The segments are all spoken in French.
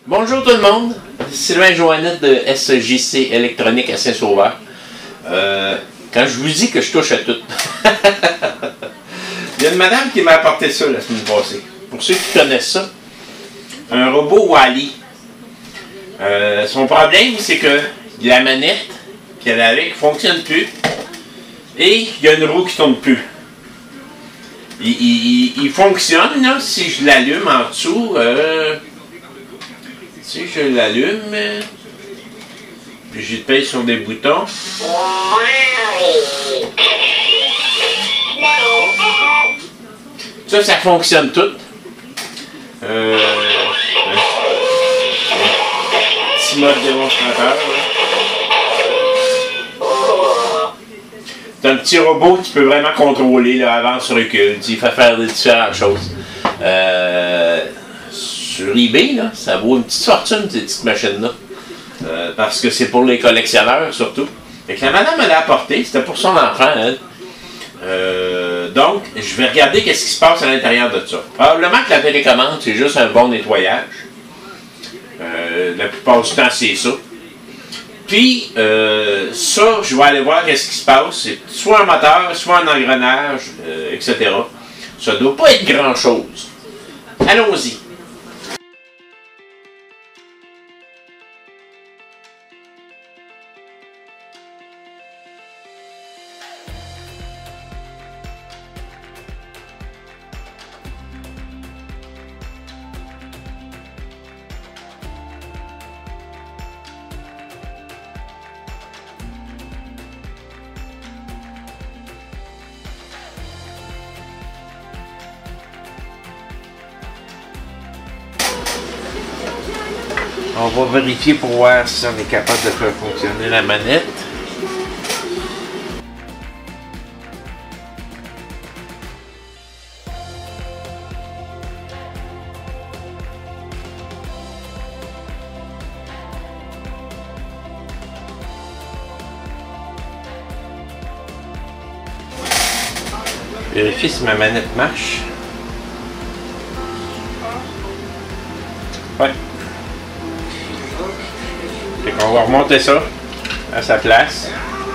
Bonjour tout le monde, Sylvain Joannette de SJC Électronique à Saint-Sauveur. Quand je vous dis que je touche à tout, il y a une madame qui m'a apporté ça la semaine passée. Pour ceux qui connaissent ça, un robot Wally. Son problème, c'est que la manette qu'elle avait ne fonctionne plus et il y a une roue qui ne tourne plus. Il fonctionne là, si je l'allume en dessous. Si je l'allume, puis je pèse sur des boutons. Ça fonctionne tout. Petit mode démonstrateur. C'est un petit robot que tu peux vraiment contrôler, là, avance, recule. Il fait faire des différentes choses. Sur eBay, là, ça vaut une petite fortune, ces petites machines-là. Parce que c'est pour les collectionneurs, surtout. Fait que la madame, elle l'a apporté, c'était pour son enfant, elle. Donc, je vais regarder qu'est-ce qui se passe à l'intérieur de ça. Probablement que la télécommande, c'est juste un bon nettoyage. La plupart du temps, c'est ça. Puis, ça, je vais aller voir qu'est-ce qui se passe. C'est soit un moteur, soit un engrenage, etc. Ça ne doit pas être grand-chose. Allons-y. On va vérifier pour voir si on est capable de faire fonctionner la manette. Vérifier si ma manette marche. Ouais. On va remonter ça à sa place.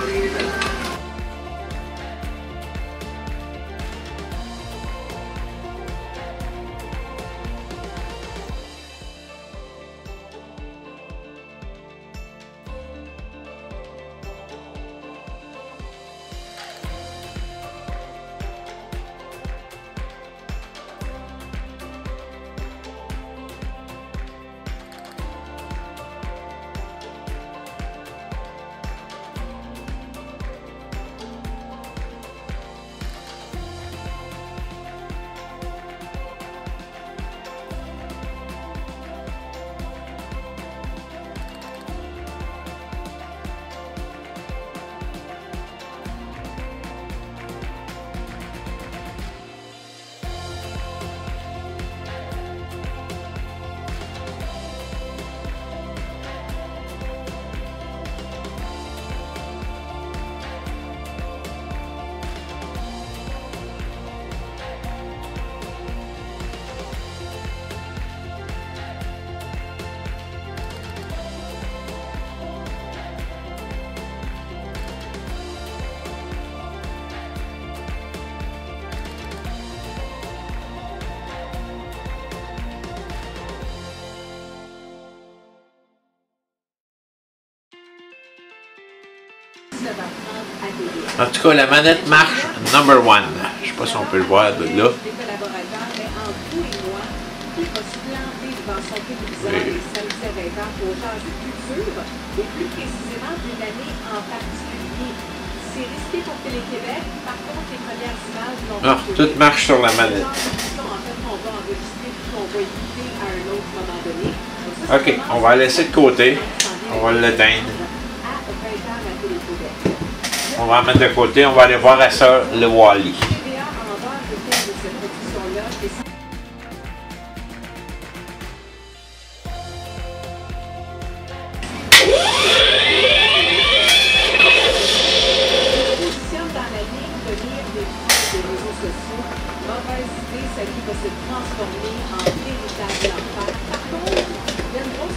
En tout cas, la manette marche number one. Je ne sais pas si on peut le voir de là. Ah, tout marche sur la manette. Ok, on va la laisser de côté. On va l'éteindre. On va la mettre de côté, on va aller voir à ça le Wally. Mauvaise idée, ça va se transformer en véritable enfer. Par contre, il y a une grosse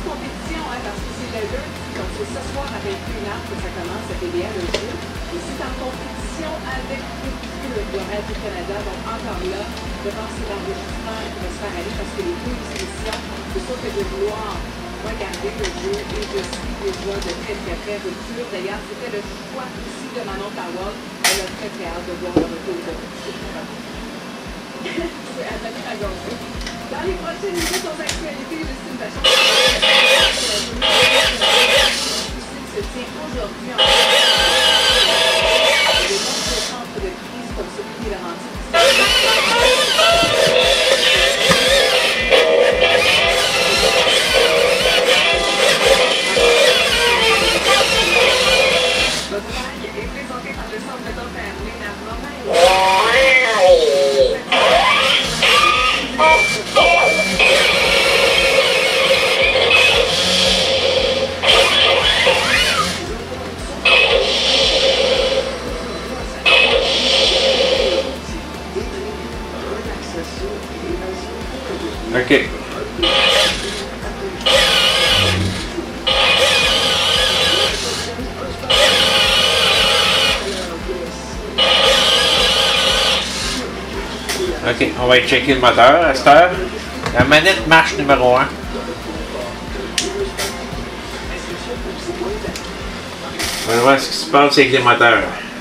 Donc c'est ce soir à 21h que ça commence, cette TDA le jeu. Et c'est en compétition avec le Radio-Canada. Donc encore là, je pense que c'est l'enregistrement qui va se faire aller parce que les deux émissions, c'est sûr que de vouloir regarder le jeu et je suis déjà de très très rupture. D'ailleurs, c'était le choix ici de Manon Tawal. Elle a très très hâte de voir le retour de c'est à la gauche. Dans les prochaines minutes aux actualités, Justine Vachon se tient aujourd'hui en des nombreux centres de crise comme celui de Laurentides. Votre vague est présentée par le centre de Fermé à OK. OK, on va checker le moteur à cette heure. La manette marche numéro 1. On va voir ce qui se passe avec les moteurs.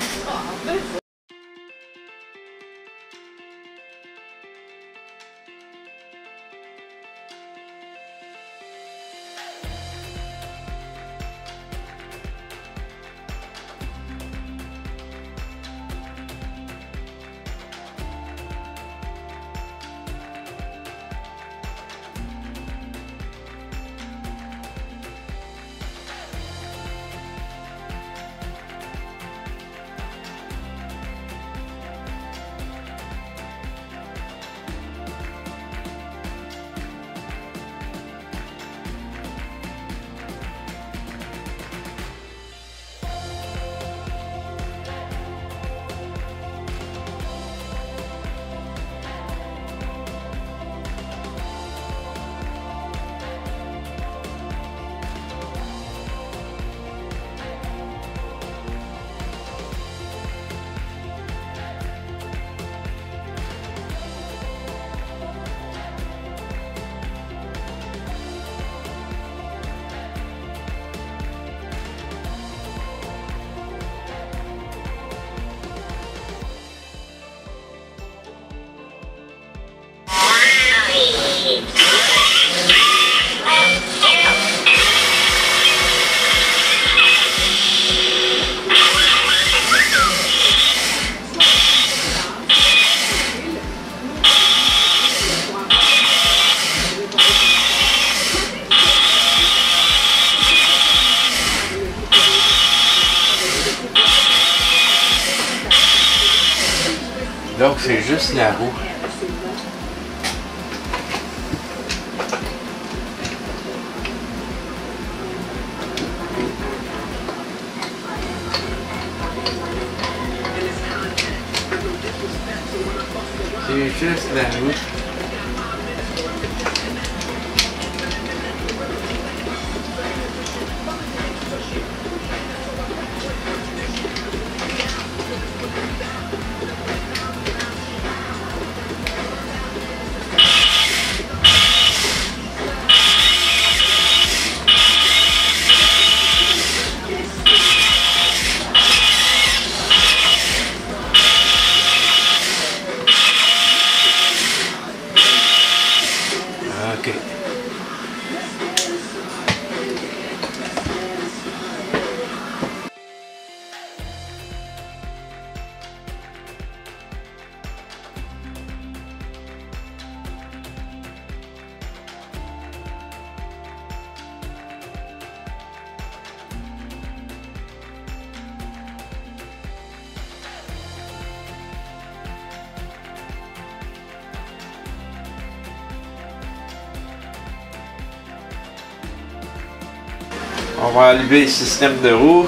Donc c'est juste la roue. C'est juste la roue. OK. On va allumer le système de roue.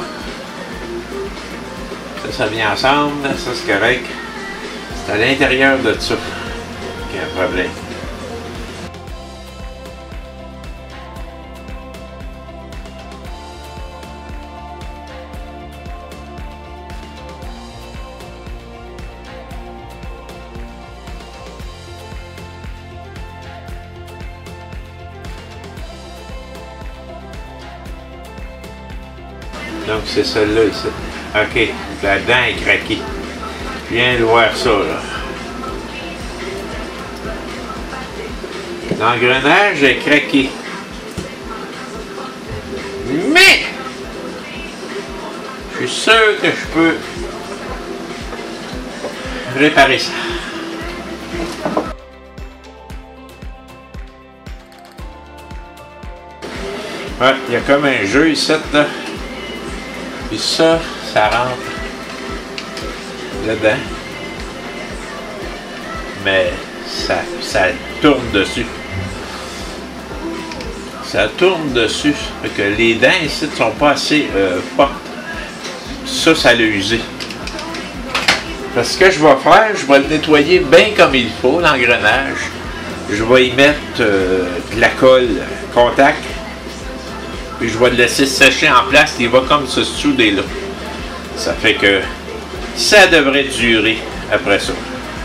Ça vient ensemble. Ça, c'est correct. C'est à l'intérieur de ça qu'il y a un problème. Donc c'est celle-là ici. OK, la dent est craquée. Je viens de voir ça, là. L'engrenage est craqué. Mais je suis sûr que je peux réparer ça. Ouais, il y a comme un jeu ici, là. Puis ça rentre dedans. Mais ça tourne dessus. Ça tourne dessus. Fait que les dents ici ne sont pas assez fortes. Ça l'a usé. Parce que je vais faire, je vais le nettoyer bien comme il faut, l'engrenage. Je vais y mettre de la colle contact. Puis je vais le laisser sécher en place. Il va comme se souder là. Ça fait que ça devrait durer après ça.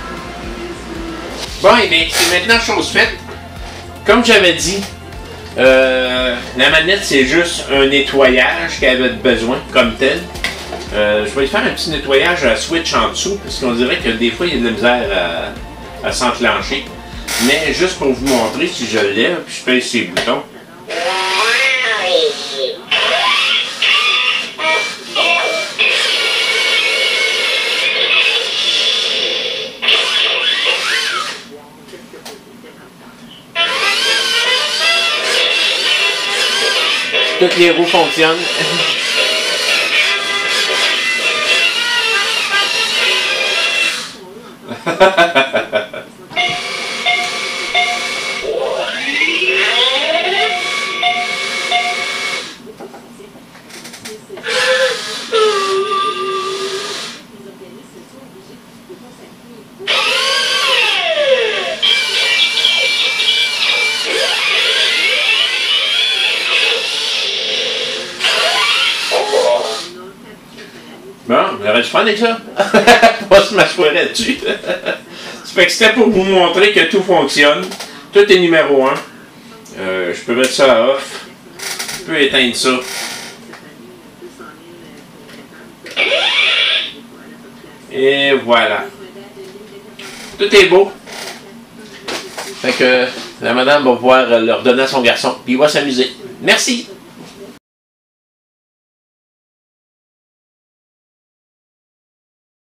Bon, et bien, c'est maintenant chose faite. Comme j'avais dit, la manette, c'est juste un nettoyage qu'elle avait besoin, comme tel. Je vais lui faire un petit nettoyage à switch en dessous, parce qu'on dirait que des fois, il y a de la misère à s'enclencher. Mais juste pour vous montrer, si je le lève, puis je pèse ces boutons. Toutes les roues fonctionnent. Bon, j'aurais dû prendre avec ça. Pas se m'asseoir là-dessus. Ça fait que c'était pour vous montrer que tout fonctionne. Tout est numéro 1. Je peux mettre ça à off. Je peux éteindre ça. Et voilà. Tout est beau. Fait que la madame va pouvoir le redonner à son garçon. Puis il va s'amuser. Merci.